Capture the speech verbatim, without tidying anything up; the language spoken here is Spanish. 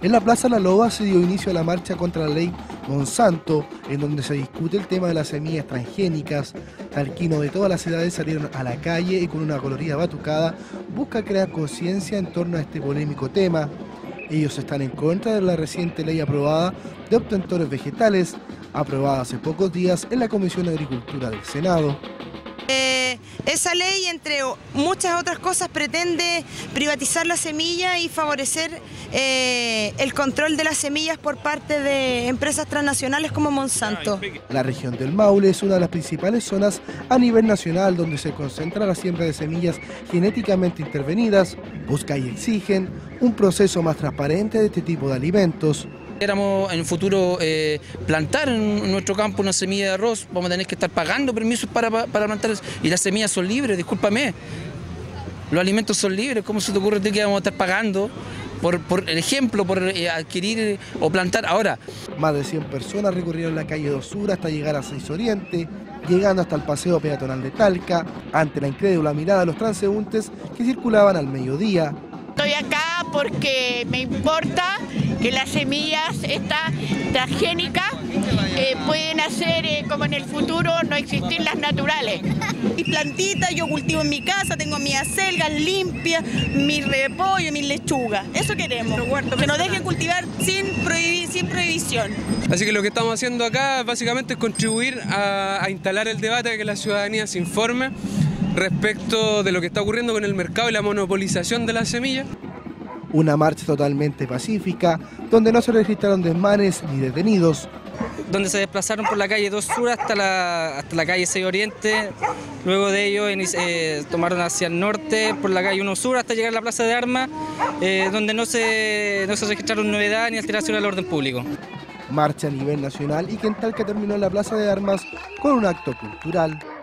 En la Plaza La Loba se dio inicio a la marcha contra la ley Monsanto, en donde se discute el tema de las semillas transgénicas. Talquinos de todas las edades salieron a la calle y con una colorida batucada busca crear conciencia en torno a este polémico tema. Ellos están en contra de la reciente ley aprobada de obtentores vegetales, aprobada hace pocos días en la Comisión de Agricultura del Senado. Eh, esa ley, entre muchas otras cosas, pretende privatizar la semilla y favorecer eh, el control de las semillas por parte de empresas transnacionales como Monsanto. La región del Maule es una de las principales zonas a nivel nacional donde se concentra la siembra de semillas genéticamente intervenidas. Busca y exigen un proceso más transparente de este tipo de alimentos. Queramos en el futuro eh, plantar en nuestro campo una semilla de arroz, vamos a tener que estar pagando permisos para, para plantar, y las semillas son libres, discúlpame. Los alimentos son libres, ¿cómo se te ocurre que vamos a estar pagando por, por el ejemplo, por eh, adquirir o plantar ahora? Más de cien personas recorrieron la calle dos Sur hasta llegar a seis Oriente, llegando hasta el paseo peatonal de Talca, ante la incrédula mirada de los transeúntes que circulaban al mediodía. Estoy acá porque me importa que las semillas estas transgénicas eh, pueden hacer eh, como en el futuro no existir las naturales. Mis plantitas, yo cultivo en mi casa, tengo mis acelgas limpias, mi repollo, mis lechugas. Eso queremos, que nos dejen cultivar sin, prohibir, sin prohibición. Así que lo que estamos haciendo acá básicamente es contribuir a, a instalar el debate, a que la ciudadanía se informe respecto de lo que está ocurriendo con el mercado y la monopolización de las semillas. Una marcha totalmente pacífica, donde no se registraron desmanes ni detenidos. Donde se desplazaron por la calle dos Sur hasta la, hasta la calle seis Oriente, luego de ello eh, tomaron hacia el norte por la calle uno Sur hasta llegar a la Plaza de Armas, eh, donde no se, no se registraron novedades ni alteración al orden público. Marcha a nivel nacional y que en Talca terminó en la Plaza de Armas con un acto cultural.